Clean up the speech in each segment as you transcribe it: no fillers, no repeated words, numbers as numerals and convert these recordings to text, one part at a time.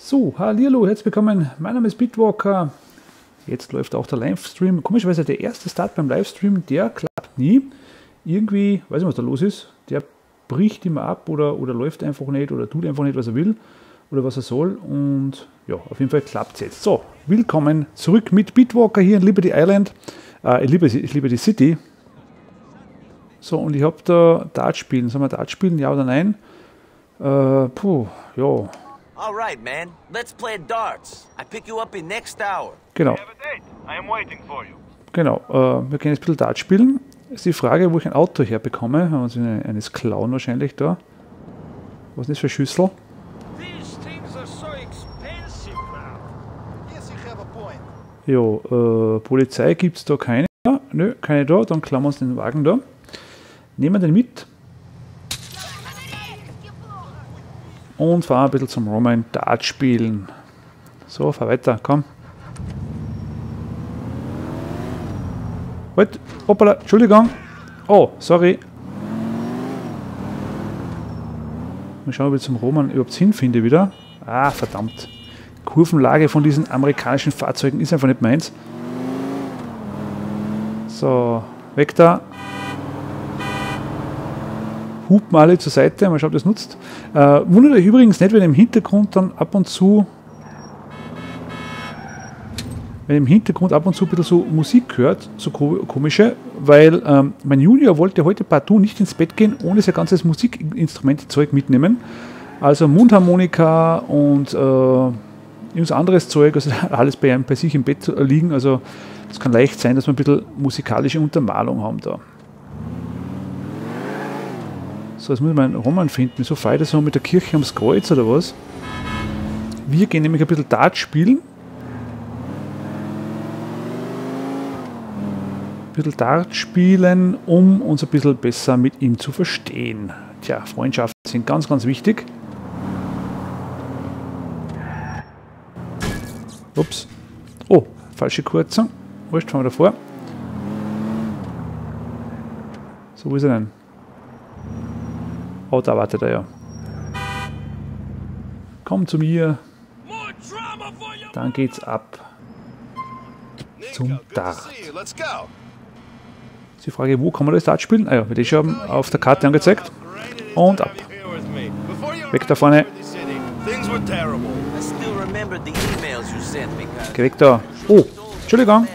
So, hallo, herzlich willkommen. Mein Name ist Bitwalker. Jetzt läuft auch der Livestream. Komischerweise der erste Start beim Livestream, der klappt nie. Irgendwie, weiß nicht, was da los ist. Der bricht immer ab oder läuft einfach nicht oder tut einfach nicht, was er will oder was er soll. Und ja, auf jeden Fall klappt es jetzt. So, willkommen zurück mit Bitwalker hier in Liberty Island. Ich liebe die City. So, und ich habe da Dart spielen. Sollen wir Dart spielen, ja oder nein? Ja. Alright, man. Let's play darts. I pick you up in next hour. Genau. Genau, wir können jetzt ein bisschen Dart spielen. Ist die Frage, wo ich ein Auto herbekomme. Haben wir uns eines klauen wahrscheinlich da. Was ist das für Schüssel? Ja, Polizei gibt es da keine. Nö, keine da. Dann klauen wir uns den Wagen da. Nehmen wir den mit. Und fahren ein bisschen zum Roman Dart spielen. So, fahr weiter, komm. Halt, hoppala, Entschuldigung. Oh, sorry. Mal schauen, ob ich zum Roman überhaupt hinfinde wieder. Ah, verdammt. Kurvenlage von diesen amerikanischen Fahrzeugen ist einfach nicht meins. So, weg da. Hupen alle zur Seite, mal schauen, ob das nutzt. Wundert euch übrigens nicht, wenn im Hintergrund dann ab und zu ein bisschen so Musik hört, so komische, weil mein Junior wollte heute partout nicht ins Bett gehen, ohne sein ganzes Musikinstrumente-Zeug mitnehmen. Also Mundharmonika und irgendwas anderes Zeug, also alles bei sich im Bett liegen. Also es kann leicht sein, dass wir ein bisschen musikalische Untermalung haben da. So, jetzt muss ich meinen Roman finden. Wieso feiert er so mit der Kirche ums Kreuz oder was? Wir gehen nämlich ein bisschen Dart spielen. Um uns ein bisschen besser mit ihm zu verstehen. Tja, Freundschaften sind ganz, ganz wichtig. Ups. Oh, falsche Kurzung. Wurscht, fahren wir davor. So, wo ist er denn? Oh, da wartet er ja. Komm zu mir. Dann geht's ab zum Dart. Die Frage, wo kann man das Dart spielen? Ah ja, wird schon auf der Karte angezeigt. Und ab. Weg da vorne. Geh weg da. Oh, Entschuldigung.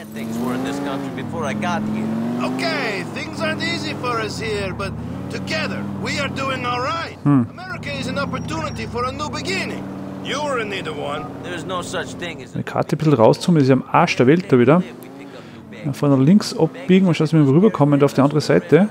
Okay, things aren't easy for us here, but together we are doing all right. America is an opportunity for a new beginning. You were in need of one. There's no such thing as Eine Karte ein bisschen rauszoomen, ist ja am Arsch der Welt da wieder. Von links abbiegen und schauen, dass wir rüberkommen auf die andere Seite.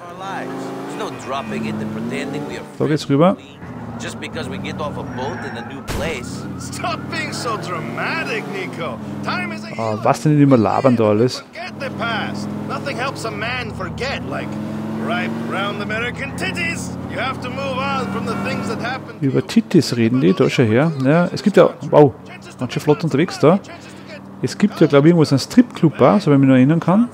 Da geht's rüber. Just because we get off a boat in a new place. Stop being so dramatic, Nico. Time is a Was denn immer labern da alles? Forget the past. Nothing helps a man forget, like ripe, round American titties. You have to move on from the things that happened. Über Tittis reden die, da schon her. Ja, es gibt ja, wow, ganz schön flott unterwegs da. Es gibt ja, glaube ich, irgendwo so einen Stripclub, so wenn ich mich noch erinnern kann.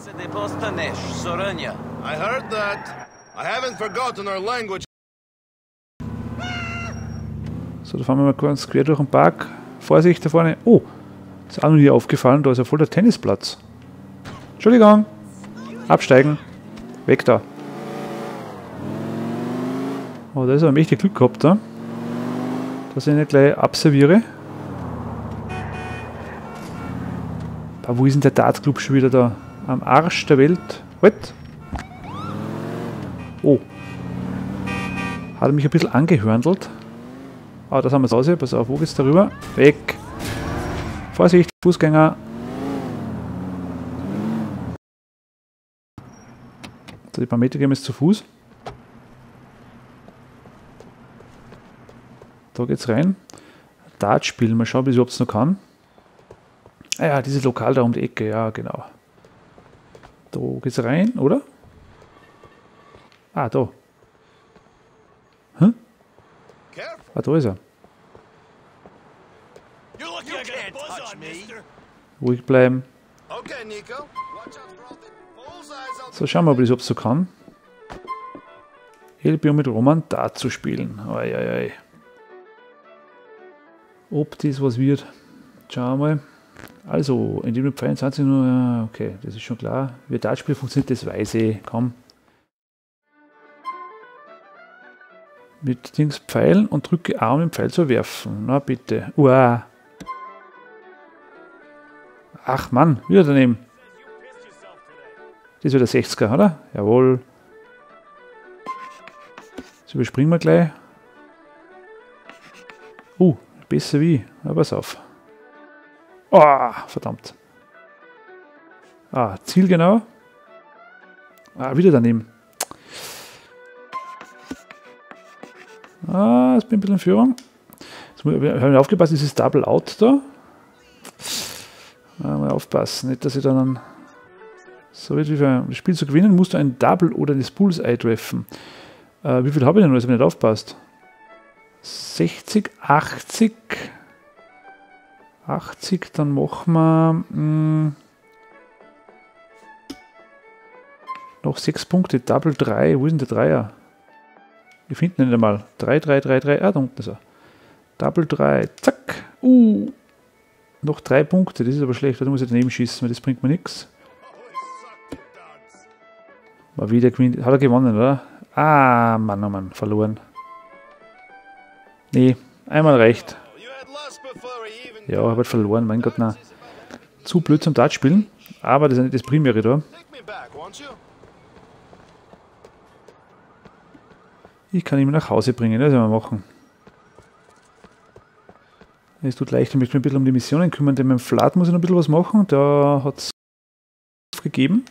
I heard that. I haven't forgotten our language. So, da fahren wir mal ganz quer durch den Park. Vorsicht da vorne. Oh, ist auch noch nie aufgefallen, da ist ja voll der Tennisplatz. Entschuldigung. Absteigen. Weg da. Oh, da ist aber mächtig Glück gehabt da. Dass ich nicht gleich abserviere. Aber wo ist denn der Dartclub schon wieder da? Am Arsch der Welt. Halt. Oh. Hat er mich ein bisschen angehörndelt. Ah, das haben wir es aus. Pass auf, wo geht's darüber? Weg. Vorsicht, Fußgänger. So, die paar Meter gehen wir jetzt zu Fuß. Da geht's rein. Dart spielen. Mal schauen, ob ich es noch kann. Ah ja, dieses Lokal da um die Ecke. Ja, genau. Da geht's rein, oder? Ah, da. Hä? Ah, da ist er. Ruhig bleiben. So, schauen wir mal, ob ich es so kann. LBO mit Roman Dart zu spielen. Oi, oi, oi. ob das was wird. Schauen wir mal. Also, indem du Pfeil 20 nur, okay, das ist schon klar. Wie das Spiel funktioniert, das weiß ich. Komm. Mit Dings Pfeilen und drücke A, um den Pfeil zu werfen. Na bitte. Uah. Ach Mann, wieder daneben. Das ist wieder 60er, oder? Jawohl. Das überspringen wir gleich. Besser wie. Aber pass auf. Oh, verdammt. Zielgenau. Wieder daneben. Jetzt bin ich ein bisschen in Führung. Jetzt habe ich aufgepasst, dieses Double Out da. Mal aufpassen, nicht, dass ich dann so wird wie für das Spiel zu gewinnen, musst du ein Double oder das Bullseye treffen. Wie viel habe ich denn noch, dass ich nicht aufpasst? 60, 80. 80, dann machen wir noch 6 Punkte. Double 3, wo ist denn der Dreier? Wir finden ihn nicht einmal. 3, 3, 3, 3. Da unten ist er. Double 3, zack. Noch 3 Punkte, das ist aber schlecht. Da muss ich daneben schießen, weil das bringt mir nichts. Mal wieder gewinnt. Hat er gewonnen, oder? Mann, oh Mann, verloren. Nee, einmal reicht. Ja, ich habe halt verloren, mein Gott, na. Zu blöd zum Dart spielen, aber das ist nicht das Primäre da. Ich kann ihn nach Hause bringen, das werden wir machen. Es tut leicht, ich möchte mich ein bisschen um die Missionen kümmern, denn mit dem Flat muss ich noch ein bisschen was machen. Da hat es gegeben.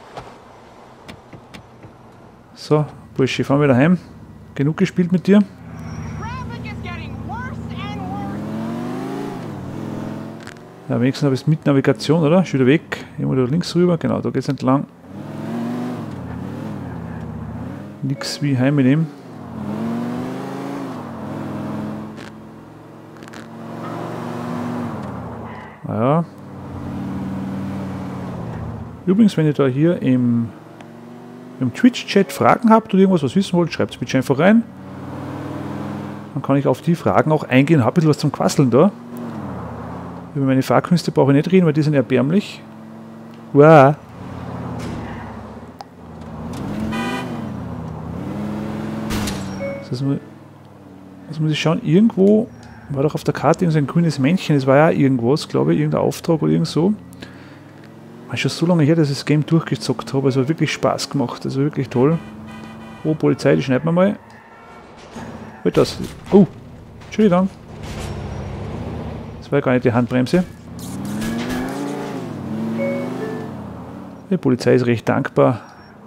So, Bursche, fahren wir wieder heim. Genug gespielt mit dir. Ja, wenigstens habe ich es mit Navigation, oder? Schon wieder weg. Irgendwo da links rüber. Genau, da geht es entlang. Nix wie heim mit ihm. Ja. Übrigens, wenn ihr da hier im Twitch-Chat Fragen habt oder irgendwas was wissen wollt, schreibt es bitte einfach rein. Dann kann ich auf die Fragen auch eingehen. Hab ein bisschen was zum Quasseln da. Über meine Fahrkünste brauche ich nicht reden, weil die sind erbärmlich. Wow. Das muss ich schauen. Irgendwo war doch auf der Karte ein grünes Männchen. Das war ja irgendwas, glaube ich, irgendein Auftrag oder irgend so. War schon so lange her, dass ich das Game durchgezockt habe. Es hat wirklich Spaß gemacht. Also wirklich toll. Oh, Polizei, die schneiden wir mal. Halt das. Oh, Entschuldigung. Das war gar nicht die Handbremse. Die Polizei ist recht dankbar.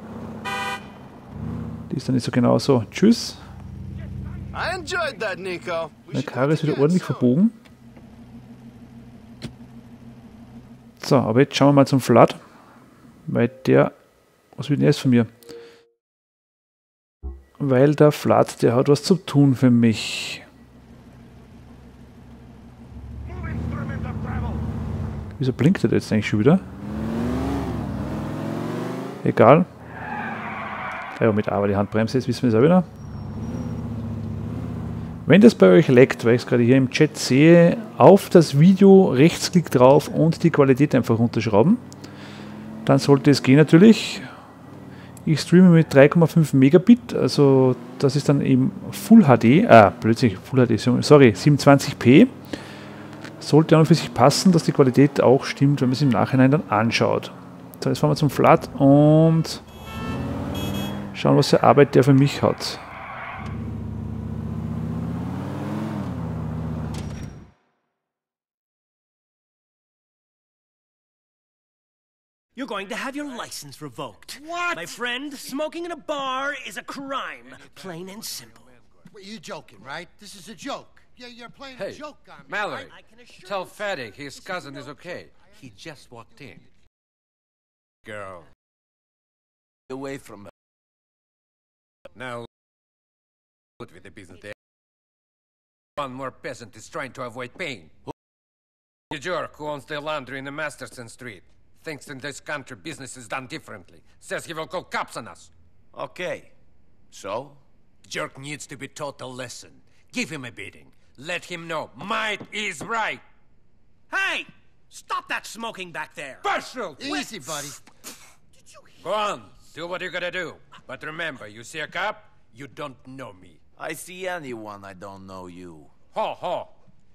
Die ist dann nicht so genau so. Tschüss. Der Karre ist wieder ordentlich verbogen. So, aber jetzt schauen wir mal zum Flat. Weil der... Was will denn jetzt von mir? Weil der Flat, der hat was zu tun für mich. Wieso blinkt er jetzt eigentlich schon wieder? Egal. Ja, mit A war die Handbremse, jetzt wissen wir es auch wieder. Wenn das bei euch leckt, weil ich es gerade hier im Chat sehe, auf das Video Rechtsklick drauf und die Qualität einfach runterschrauben. Dann sollte es gehen natürlich. Ich streame mit 3,5 Megabit, also das ist dann eben Full HD, plötzlich Full HD, sorry, 27p. Sollte an und für sich passen, dass die Qualität auch stimmt, wenn man es im Nachhinein dann anschaut. So, jetzt fahren wir zum Flat und schauen, was für Arbeit der für mich hat. You're going to have your license revoked. What? My friend, smoking in a bar is a crime. Plain and simple. You're joking, right? This is a joke. Yeah, you're playing a Hey, joke on me. Mallory, I can assure tell you- Fatty his cousin is okay. He just walked in. Girl, Away from her. now good with the business there. One more peasant is trying to avoid pain. The jerk who owns the laundry in the Masterson Street thinks in this country business is done differently. Says he will call cops on us. Okay. So? Jerk needs to be taught a lesson. Give him a beating. Let him know. Might is right. Hey! Stop that smoking back there! Partial! Easy, buddy. Go on. Do what you gotta do. But remember, you see a cop, you don't know me. I see anyone, I don't know you. Ho, ho.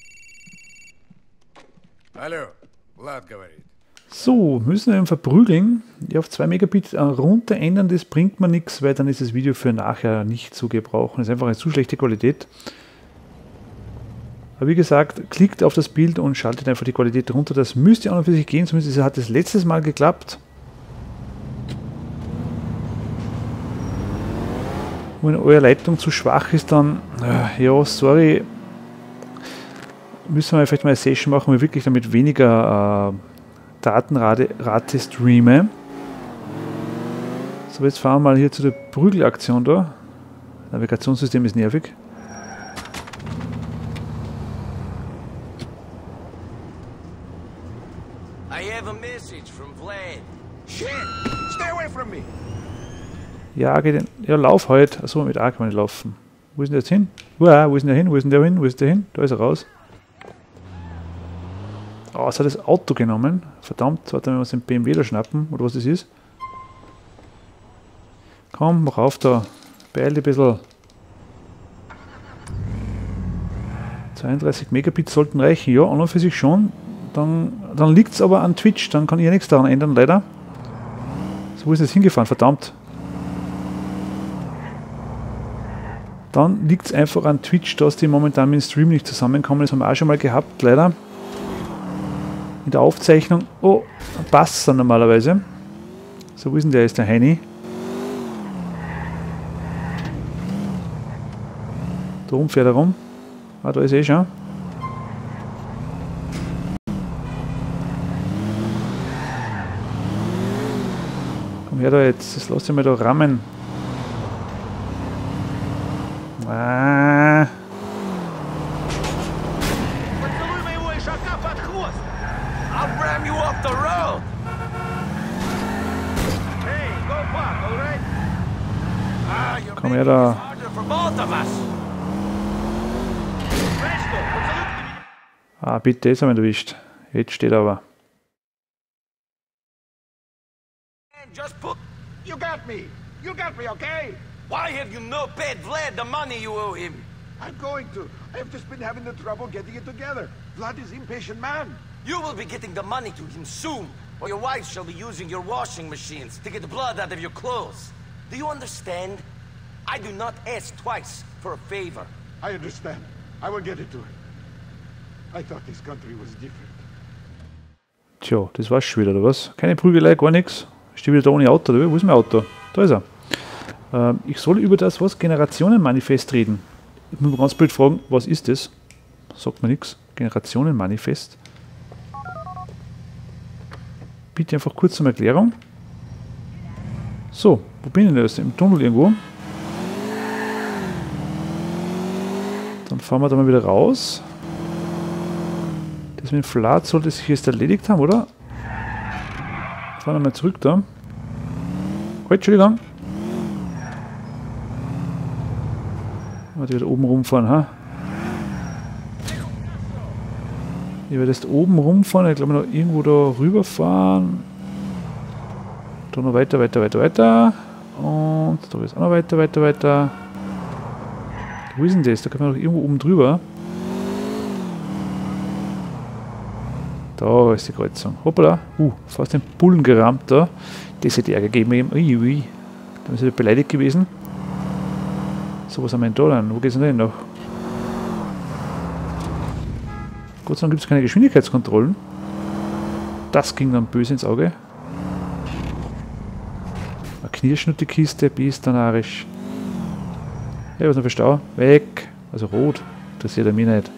Hallo, Vlad говорит. So, müssen wir ihn verprügeln. Ja, auf 2 Megabit runter ändern, das bringt mir nichts, weil dann ist das Video für nachher nicht zu gebrauchen. Das ist einfach eine zu schlechte Qualität. Aber wie gesagt, klickt auf das Bild und schaltet einfach die Qualität runter. Das müsste auch noch für sich gehen, zumindest hat es letztes Mal geklappt. Wenn eure Leitung zu schwach ist, dann, ja, sorry, müssen wir vielleicht mal eine Session machen, wo ich wirklich damit weniger Datenrate streame. So, jetzt fahren wir mal hier zu der Prügelaktion da. Navigationssystem ist nervig. I have a message from Vlad. Shit! Stay away from me! Jage den. Ja, lauf halt. Achso, mit A kann man nicht laufen. Wo ist denn der jetzt hin? Uah, wo ist denn der hin? Wo ist denn der hin? Wo ist der hin? Da ist er raus. Oh, es hat das Auto genommen. Verdammt, warte, wenn wir uns den BMW da schnappen, oder was das ist. Komm, mach auf da. Beeil dich ein bisschen. 32 Megabit sollten reichen. Ja, an und für sich schon. Dann liegt es aber an Twitch. Dann kann ich ja nichts daran ändern, leider. So, wo ist das hingefahren? Verdammt. Dann liegt es einfach an Twitch, dass die momentan mit dem Stream nicht zusammenkommen. Das haben wir auch schon mal gehabt, leider. In der Aufzeichnung. Oh, passt dann normalerweise. So, wo ist denn der? Ist der Heini? Da oben fährt er rum. Ah, da ist er schon. Komm her da jetzt, das lass ich mal da rammen. Ah. I'll ram you off the road! Hey, go back, all right? Ah, you're Komm making her it da. harder for both of us! Ah, bitte, jetzt haben wir ihn erwischt. Jetzt steht er aber. And just put... You got me! You got me, okay? Why have you not paid Vlad the money you owe him? I'm going to. I've just been having the trouble getting it together. Vlad is impatient man. You will be getting the money to him soon, or your wife shall be using your washing machines to get the blood out of your clothes. Do you understand? I do not ask twice for a favor. I understand. I will get it to him. I thought this country was different. Tja, das war's schon wieder, oder was? Keine Prügelei, gar nichts. Ich stehe wieder da ohne Auto, oder? Wo ist mein Auto? Da ist er. Ich soll über das Generationenmanifest reden. Ich muss mal ganz blöd fragen, was ist das? Sagt mir nichts. Generationenmanifest. Bitte einfach kurz um Erklärung. So, wo bin ich denn jetzt? Im Tunnel irgendwo. Dann fahren wir da mal wieder raus. Das mit dem Flat sollte sich jetzt erledigt haben, oder? Fahren wir mal zurück da. Halt, Entschuldigung. Warte, ich werde oben rumfahren, ha? Ich werde jetzt oben rumfahren, ich glaube noch irgendwo da rüberfahren. Da noch weiter. Und da ist auch noch weiter. Wo ist denn das? Da kann man noch irgendwo oben drüber. Da ist die Kreuzung. Hoppala. Fast den Bullen gerammt da. Das hätte Ärger gegeben. Ui. Da ist er beleidigt gewesen. So, was haben wir denn da dann? Wo geht es denn noch? Gott sei Dank gibt es keine Geschwindigkeitskontrollen. Das ging dann böse ins Auge. Eine knirschnutte Kiste, bis dann arisch. Ja, was noch für Stau? Weg. Also rot. Interessiert er mich nicht.